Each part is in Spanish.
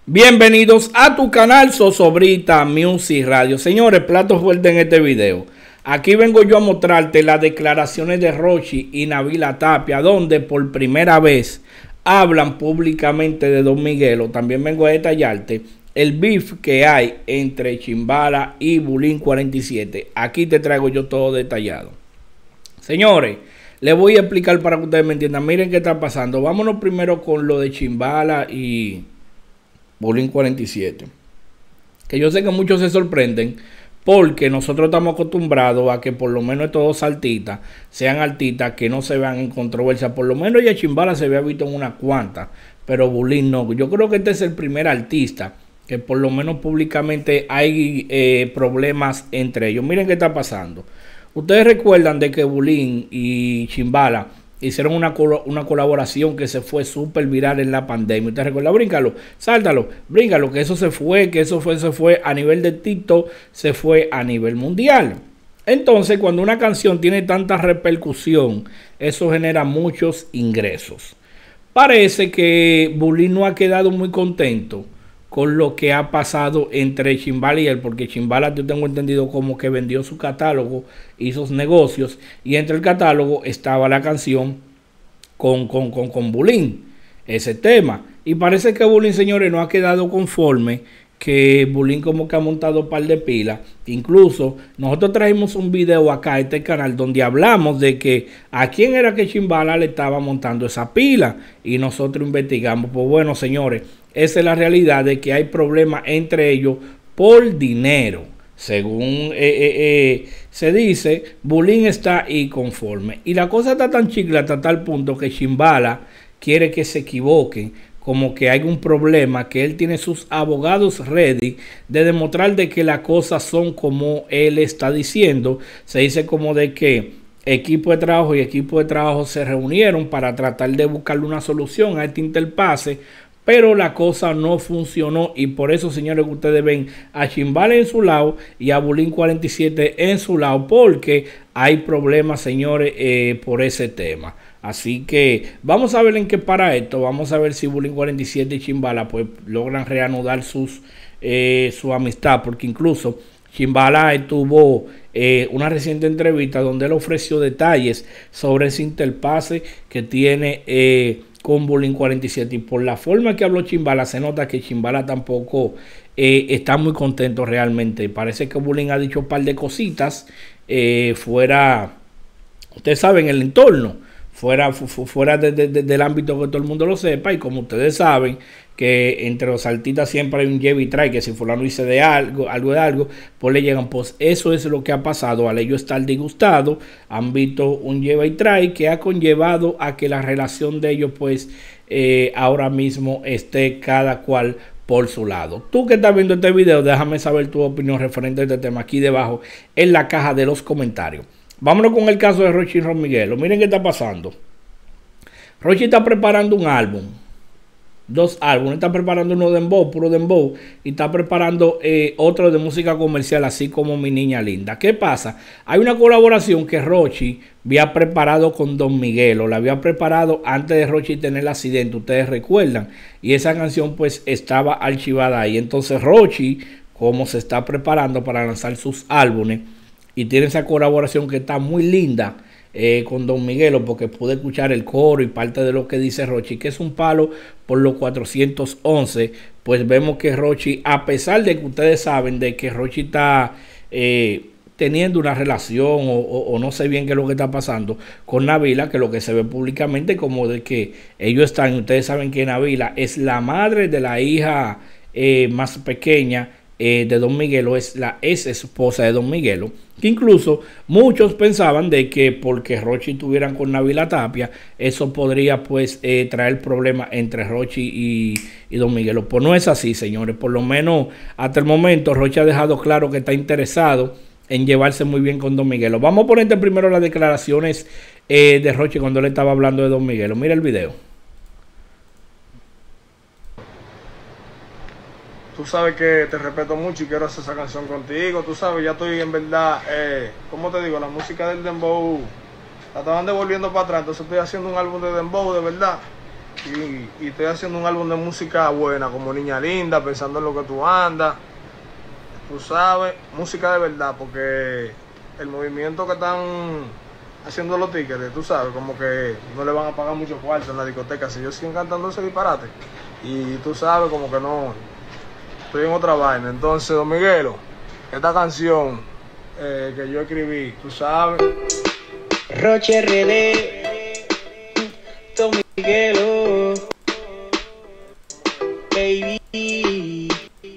Bienvenidos a tu canal Zozobrita Music Radio. Señores, plato fuerte en este video. Aquí vengo yo a mostrarte las declaraciones de Rochy y Nabila Tapia, donde por primera vez hablan públicamente de Don Miguelo. También vengo a detallarte el beef que hay entre Chimbala y Bulín 47. Aquí te traigo yo todo detallado. Señores, les voy a explicar para que ustedes me entiendan. Miren qué está pasando. Vámonos primero con lo de Chimbala y Bulín 47. Que yo sé que muchos se sorprenden porque nosotros estamos acostumbrados a que por lo menos estos dos artistas sean artistas que no se vean en controversia. Por lo menos ya Chimbala se había visto en una cuanta, pero Bulín no. Yo creo que este es el primer artista que por lo menos públicamente hay problemas entre ellos. Miren qué está pasando. Ustedes recuerdan de que Bulín y Chimbala hicieron una colaboración que se fue súper viral en la pandemia. Ustedes recuerdan, bríncalo, sáltalo, bríncalo, que eso se fue, se fue a nivel de TikTok, se fue a nivel mundial. Entonces, cuando una canción tiene tanta repercusión, eso genera muchos ingresos. Parece que Bulín no ha quedado muy contento con lo que ha pasado entre Chimbala y él, porque Chimbala, yo tengo entendido, como que vendió su catálogo y sus negocios, y entre el catálogo estaba la canción con Bulín, ese tema. Y parece que Bulín, señores, no ha quedado conforme, que Bulín como que ha montado un par de pilas. Incluso nosotros trajimos un video acá a este canal donde hablamos de que a quién era que Chimbala le estaba montando esa pila, y nosotros investigamos. Pues bueno, señores, esa es la realidad, de que hay problemas entre ellos por dinero. Según se dice, Bulín está inconforme. Y la cosa está tan chicla hasta tal punto que Chimbala quiere que se equivoquen, como que hay un problema, que él tiene sus abogados ready de demostrar de que las cosas son como él está diciendo. Se dice como de que equipo de trabajo y equipo de trabajo se reunieron para tratar de buscarle una solución a este interpase, pero la cosa no funcionó, y por eso, señores, ustedes ven a Chimbala en su lado y a Bulín 47 en su lado, porque hay problemas, señores, por ese tema. Así que vamos a ver en qué para esto. Vamos a ver si Bulín 47 y Chimbala pues logran reanudar su amistad, porque incluso Chimbala tuvo una reciente entrevista donde él ofreció detalles sobre ese interpase que tiene con Bulín 47, y por la forma que habló Chimbala se nota que Chimbala tampoco está muy contento realmente. Parece que Bulín ha dicho un par de cositas fuera, ustedes saben, el entorno, fuera del ámbito que todo el mundo lo sepa. Y como ustedes saben que entre los artistas siempre hay un lleva y trae, que si fulano dice de algo de algo, pues le llegan. Pues eso es lo que ha pasado. Al ellos estar disgustados, han visto un lleva y trae que ha conllevado a que la relación de ellos pues ahora mismo esté cada cual por su lado. Tú que estás viendo este video, déjame saber tu opinión referente a este tema aquí debajo en la caja de los comentarios. Vámonos con el caso de Rochy y Don Miguelo. Miren qué está pasando. Rochy está preparando un álbum, dos álbumes. Está preparando uno de dembow, puro dembow, y está preparando otro de música comercial, así como Mi Niña Linda. ¿Qué pasa? Hay una colaboración que Rochy había preparado con Don Miguelo. La había preparado antes de Rochy tener el accidente, ustedes recuerdan, y esa canción pues estaba archivada ahí. Entonces Rochy, como se está preparando para lanzar sus álbumes, y tiene esa colaboración que está muy linda con Don Miguelo, porque pude escuchar el coro y parte de lo que dice Rochy, que es un palo por los 411. Pues vemos que Rochy, a pesar de que ustedes saben de que Rochy está teniendo una relación o no sé bien qué es lo que está pasando con Nabila, que lo que se ve públicamente como de que ellos están, ustedes saben que Nabila es la madre de la hija más pequeña de Don Miguelo, es la ex esposa de Don Miguelo, que incluso muchos pensaban de que porque Rochy estuvieran con Nabila Tapia, eso podría pues traer problemas entre Rochy y Don Miguelo. Pues no es así, señores. Por lo menos hasta el momento Rochy ha dejado claro que está interesado en llevarse muy bien con Don Miguelo. Vamos a ponerte primero las declaraciones de Rochy cuando él estaba hablando de Don Miguelo. Mira el video. Tú sabes que te respeto mucho y quiero hacer esa canción contigo. Tú sabes, ya estoy en verdad, ¿cómo te digo? La música del dembow la estaban devolviendo para atrás. Entonces estoy haciendo un álbum de dembow de verdad. y estoy haciendo un álbum de música buena, como Niña Linda, pensando en lo que tú andas, tú sabes, música de verdad, porque el movimiento que están haciendo los tigres, tú sabes, como que no le van a pagar mucho cuarto en la discoteca si ellos siguen cantando ese disparate, y tú sabes, como que no, estoy en otra vaina. Entonces, Don Miguelo, esta canción que yo escribí, tú sabes, Roche RD, Don Miguelo, baby.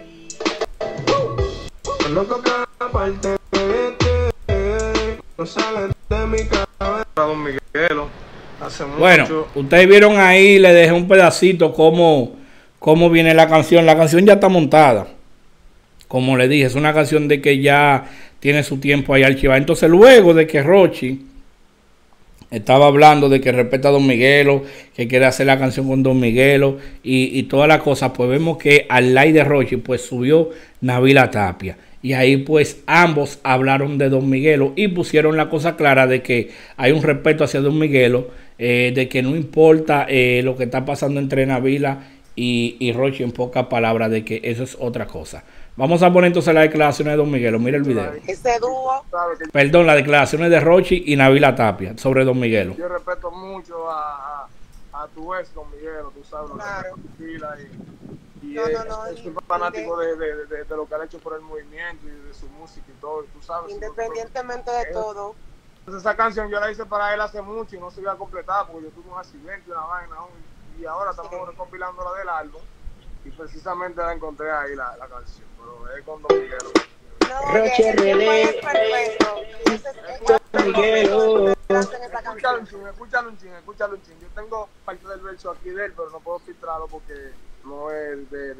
loco que aparte de ti, no sale de mi cabeza. Don Miguelo, hace mucho. Bueno, ustedes vieron ahí, le dejé un pedacito cómo viene la canción. La canción ya está montada. Como le dije, es una canción de que ya tiene su tiempo ahí archivada. Entonces, luego de que Rochi estaba hablando de que respeta a Don Miguelo, que quiere hacer la canción con Don Miguelo y toda la cosa, pues vemos que al live de Rochi pues subió Nabila Tapia. Y ahí pues ambos hablaron de Don Miguelo y pusieron la cosa clara de que hay un respeto hacia Don Miguelo, de que no importa lo que está pasando entre Nabila y Rochi, en pocas palabras, de que eso es otra cosa. Vamos a poner entonces las declaraciones de Don Miguelo. Mira el video. Ese dúo. Perdón, las declaraciones de Rochi y Nabila Tapia sobre Don Miguelo. Yo respeto mucho a tu ex, Don Miguelo, tú sabes, Claro. y No, soy fanático de lo que ha hecho por el movimiento y de su música y todo, y tú sabes. Independientemente de todo. Entonces, esa canción yo la hice para él hace mucho y no se iba a completar porque yo tuve un accidente y una vaina, y ahora estamos recopilando la del álbum y precisamente la encontré ahí la canción, pero es con Don Miguelo. No, Roche RD, Don Miguelo. Escúchalo un ching. Yo tengo parte del verso aquí de él, pero no puedo filtrarlo porque no es de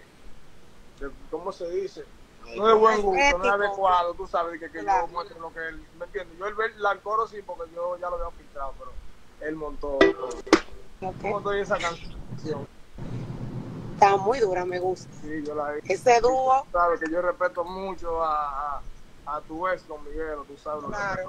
¿cómo se dice? No es de buen gusto, no es adecuado, tú sabes, que yo muestro lo que él, ¿me entiendes? Yo el coro sí, porque yo ya lo había filtrado, pero él montó todo. ¿Cómo estoy esa canción? Está muy dura, me gusta. Sí, yo la hice. Ese dúo. Sabes que yo respeto mucho a tu ex, Don Miguelo, tú sabes, Claro.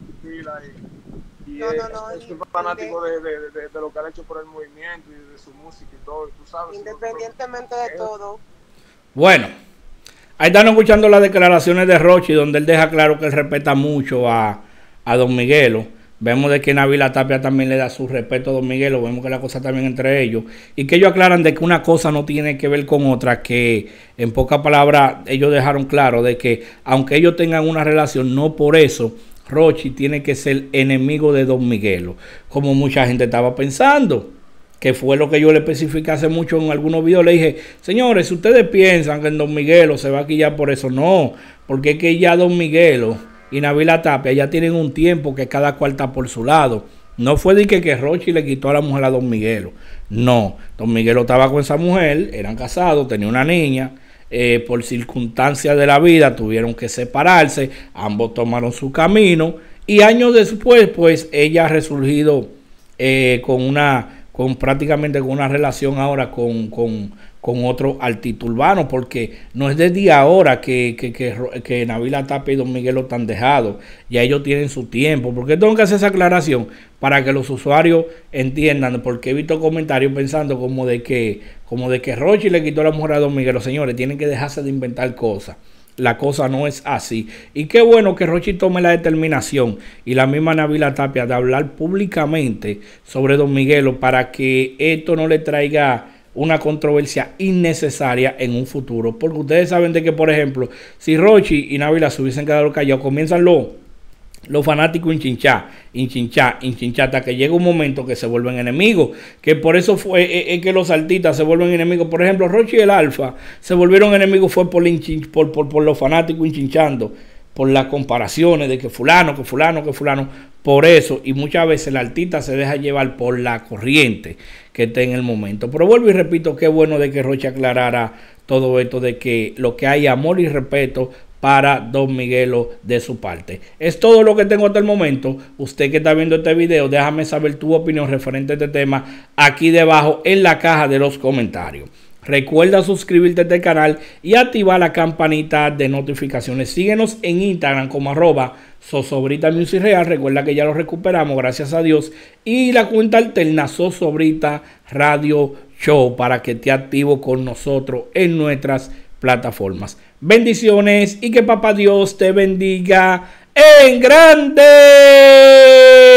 y soy fanático de lo que ha hecho por el movimiento y de su música y todo, y tú sabes. Independientemente de todo. Bueno, ahí están escuchando las declaraciones de Rochi, donde él deja claro que él respeta mucho a Don Miguelo. Vemos de que Nabila Tapia también le da su respeto a Don Miguelo. Vemos que la cosa también entre ellos. Y que ellos aclaran de que una cosa no tiene que ver con otra. Que en pocas palabras ellos dejaron claro de que aunque ellos tengan una relación, no por eso Rochi tiene que ser enemigo de Don Miguelo. Como mucha gente estaba pensando. Que fue lo que yo le especifiqué hace mucho en algunos videos. Le dije, señores, si ustedes piensan que en Don Miguelo se va a quillar por eso, no. Porque es que ya Don Miguelo y Nabila Tapia ya tienen un tiempo que cada cual está por su lado. No fue de que Rochi le quitó a la mujer a Don Miguelo. No, Don Miguelo estaba con esa mujer, eran casados, tenía una niña. Por circunstancias de la vida tuvieron que separarse. Ambos tomaron su camino. Y años después, pues, ella ha resurgido prácticamente con una relación ahora con otro artista urbano, porque no es desde ahora que Nabila Tapia y Don Miguelo están dejados, ya ellos tienen su tiempo. Porque tengo que hacer esa aclaración para que los usuarios entiendan, porque he visto comentarios pensando como de que Rochi le quitó la mujer a Don Miguelo. Señores, tienen que dejarse de inventar cosas. La cosa no es así. Y qué bueno que Rochi tome la determinación y la misma Nabila Tapia de hablar públicamente sobre Don Miguelo para que esto no le traiga una controversia innecesaria en un futuro. Porque ustedes saben de que, por ejemplo, si Rochi y Nabila se hubiesen quedado callados, comienzan los fanáticos inchinchar, hasta que llega un momento que se vuelven enemigos. Que por eso es que los artistas se vuelven enemigos. Por ejemplo, Rochi y el Alfa se volvieron enemigos fue por los fanáticos inchinchando, por las comparaciones de que fulano. Por eso, y muchas veces el artista se deja llevar por la corriente que está en el momento. Pero vuelvo y repito, qué bueno de que Rochi aclarara todo esto, de que lo que hay amor y respeto para Don Miguelo de su parte. Es todo lo que tengo hasta el momento. Usted que está viendo este video, déjame saber tu opinión referente a este tema aquí debajo en la caja de los comentarios. Recuerda suscribirte a este canal y activar la campanita de notificaciones. Síguenos en Instagram como Zozobrita Music Real, recuerda que ya lo recuperamos, gracias a Dios. Y la cuenta alterna Zozobrita Radio Show para que te activo con nosotros en nuestras plataformas. Bendiciones y que papá Dios te bendiga en grande.